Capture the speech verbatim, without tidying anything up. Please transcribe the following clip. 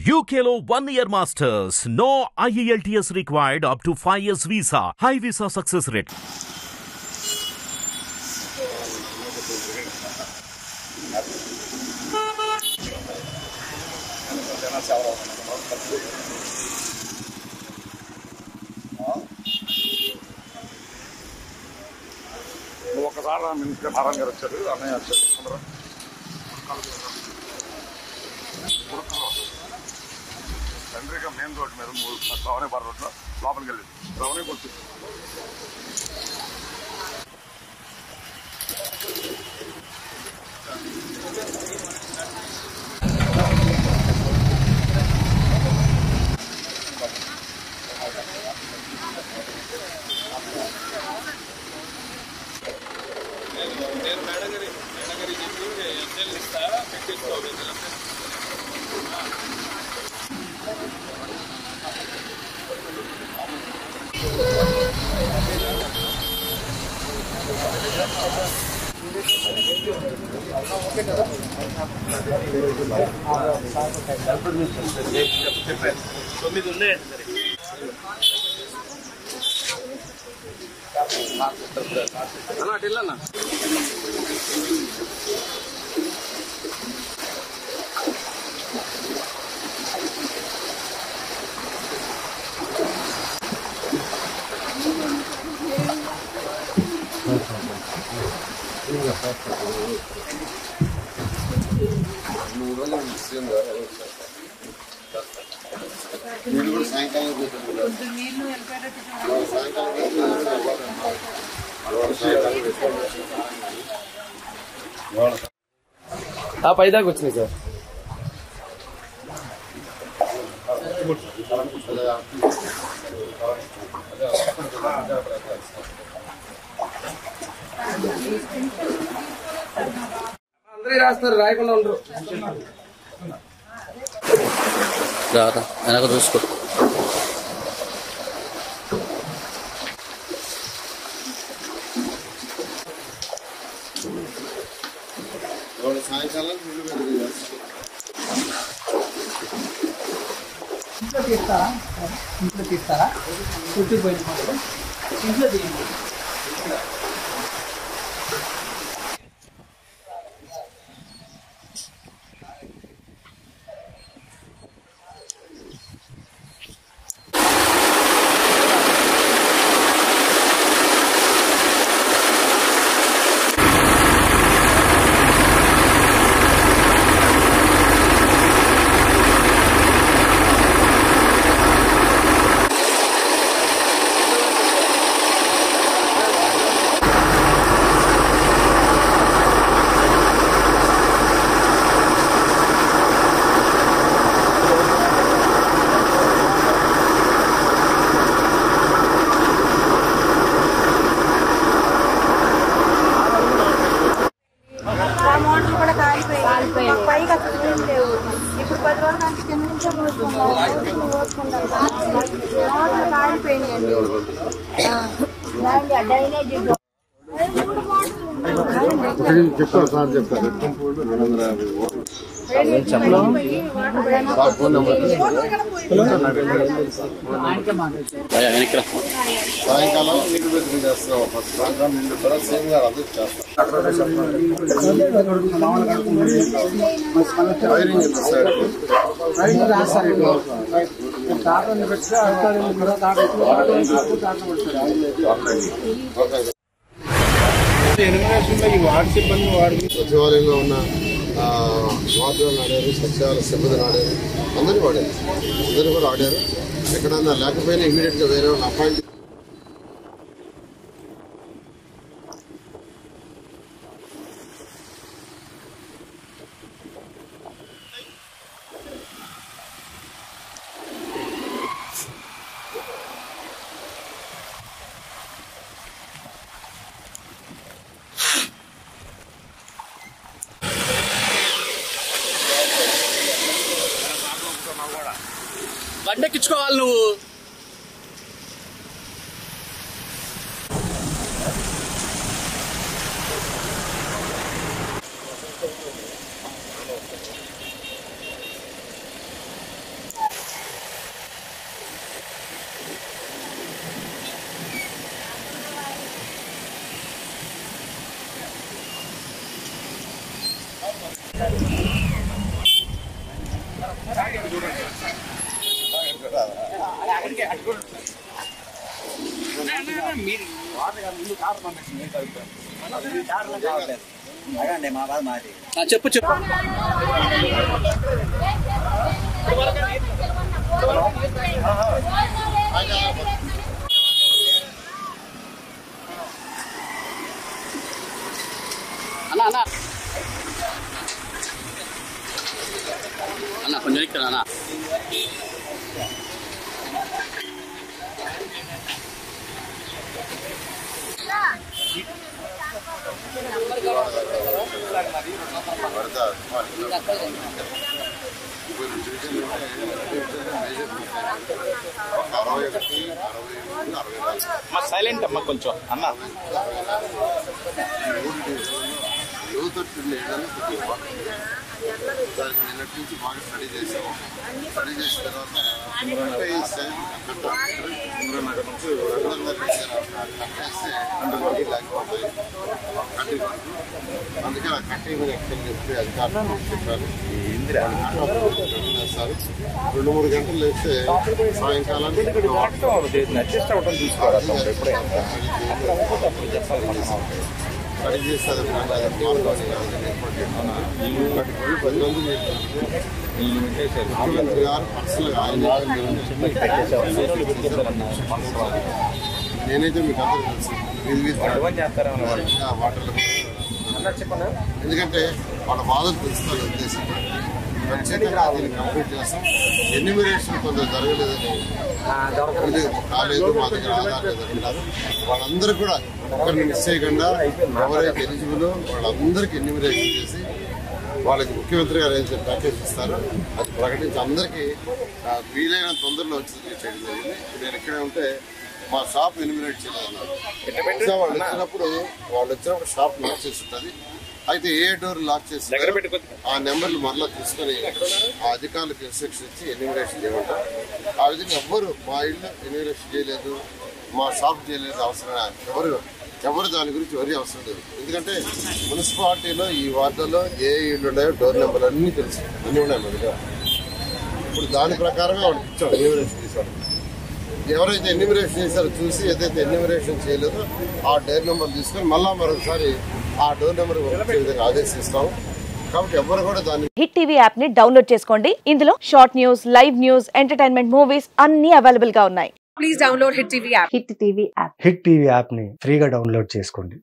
U K లో one year masters. No I E L T S required up to five years visa. High visa success rate. ఒకసారి minister Narayana గారు వచ్చారు, అన్నయ్య వచ్చారు. Chandrika main road మీద రవణీపార రోడ్లో లోపలికి వెళ్ళింది. రవణీ కొట్టి నేను మేడగరి మేడగరి చెప్పి ఎస్ఎల్ ఇస్తా పెట్టించుకోవాలి. తొమ్మిది ఉన్నాయండి అన్న అటు వెళ్ళన్నా. మూడు రోజులు సీఎం గారు నీళ్ళు కూడా సాయంకాలం పైదాకా వచ్చినాయి సార్. అందరూ రాస్తారు, రాయకుండా ఉండరు. వెనక చూసుకో. సాయంకాలం ఇంట్లో తీస్తారా ఇంట్లో తీస్తారా చుట్టుపోయిన ఇంట్లో తీయండి. ఇప్పుడు పది రోజుల నుంచి కింద నుంచే పోసుకుంటాం కాలిపోయినాయండి. డ్రైనేజ్ చెప్తారు సార్ చెప్తారు సాయంకాలం నీళ్ళు పెట్టుకుని చేస్తాం. ఫస్ట్ సాయంకాలం నీళ్ళు తర్వాత సీఎం గారు అందరూ చేస్తారు. వైరింగ్ ఎంత సార్ సచివాలయంలో ఉన్న వార్డులను ఆడారు, సచివాలయ సిబ్బందిని ఆడారు, అందరినీ వాడారు. అందరూ కూడా ఆడారు. ఎక్కడన్నా లేకపోయినా ఇమీడియట్ గా వేరే వాళ్ళు అపాయింట్ బండెక్కించుకోవాలి నువ్వు. చెప్పు చెప్పు అన్నా అన్నా అన్నా కొంచెం ఇక్కడ అన్నా సైలెంట్ అమ్మ కొంచెం అన్న దానికి నిన్నటి నుంచి బాగా స్టడీ చేసాము. స్టడీ చేసిన తర్వాత కట్టేస్తే లేకపోతాయి కట్టి అందుకే ఆ కట్టి మీద ఎక్కడ చెప్పి అధికారులు చెప్పారు. చేస్తారు రెండు మూడు గంటలు వేస్తే సాయంకాలానికి స్టడీ చేస్తారు. ముఖ్యమంత్రి గారు పర్సనల్గా ఆయన నేనైతే మీకు అందరూ తెలుసు వాటర్లో ఎందుకంటే వాళ్ళ బాధలు తెలుసుకోవాలి ఉద్దేశం ఖచ్చితంగా దీన్ని కంప్లీట్ చేస్తాం. ఎన్యూమరేషన్ కొంత జరగలేదని కాలేదు మా దగ్గర ఆధార్ లేదంటున్నారు. వాళ్ళందరూ కూడా ఒకరిని మిస్ చేయకుండా ఎవరైతే ఎలిజిబుల్ వాళ్ళందరికీ ఎన్యూమరేషన్ చేసి వాళ్ళకి ముఖ్యమంత్రి గారు ఏదైతే ప్యాకేజ్ ఇస్తారో అది ప్రకటించి అందరికీ వీలైన తొందరలో వచ్చి చేయడం జరిగింది. నేను ఇక్కడే ఉంటే మా షాప్ ఎన్యూమరేట్ చేయలేదన్నారు. వాళ్ళు వచ్చినప్పుడు వాళ్ళు వచ్చినప్పుడు షాప్ లాక్ చేసి ఉంటుంది. అయితే ఏ డోర్ లాక్ చేసి ఆ నెంబర్లు మరలా తీసుకొని ఆ అధికారులకు ఇన్స్ట్రక్షన్ ఇచ్చి ఎన్యూమరేషన్ చేయమంటారు. ఆ విధంగా ఎవ్వరు మా ఇల్లు ఎన్యూమరేషన్ చేయలేదు, మా షాప్ చేయలేదు అవసరం ఎవరు ఎవరు దాని గురించి ఎవరి అవసరం లేదు. ఎందుకంటే మున్సిపాలిటీలో ఈ వార్డులో ఏ ఇళ్ళు ఉన్నాయో డోర్ నెంబర్లు అన్నీ తెలుసు, అన్నీ ఉన్నాయి మన దగ్గర. ఇప్పుడు దాని ప్రకారమే వాళ్ళకి ఇచ్చాం ఎన్యూమరేషన్ తీసుకోవడం. ఎవరైతే ఎన్యూమరేషన్ చేశారో చూసి ఏదైతే ఎన్యూమరేషన్ చేయలేదో ఆ డోర్ నెంబర్ తీసుకొని మళ్ళా మరొకసారి ఆ డోర్ నెంబర్ వచ్చే విధంగా ఆదేశిస్తాము. కాబట్టి ఎవరు కూడా దాన్ని హిట్ టీవీ యాప్ ని డౌన్లోడ్ చేసుకోండి. ఇందులో short news, live news, entertainment movies అన్ని అవైలబుల్ గా ఉన్నాయి. Please download hit TV app. Hit TV app hit TV app ని ఫ్రీగా డౌన్లోడ్ చేసుకోండి.